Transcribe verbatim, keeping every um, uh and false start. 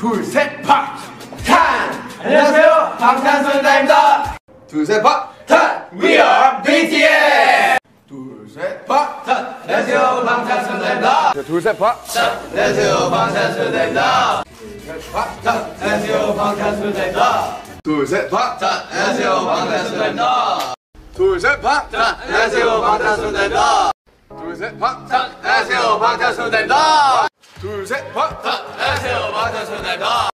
둘, 셋, 팍! 탄! 안녕하세요, 방탄소년단입니다. 둘, 셋, 팍! 탄! We are 비티에스! 둘, 셋, 팍! 탄! 안녕하세요, 방탄소년단입니다. 둘, 셋, 팍! 탄! 안녕하세요, 방탄소년단입니다. 둘, 셋, 팍! 탄! 안녕하세요, 방탄소년단입니다. 둘, 셋, 팍! 탄! 안녕하세요, 방탄소년단입니다. 둘, 셋, 팍! 탄! 안녕하세요, 방탄소년단입니다. 둘, 셋, 팍! 탄! 안녕하세요, 방탄소년단입니다. 둘, 셋, 팍! 탄! 안녕하세요, 방탄소년단입니다.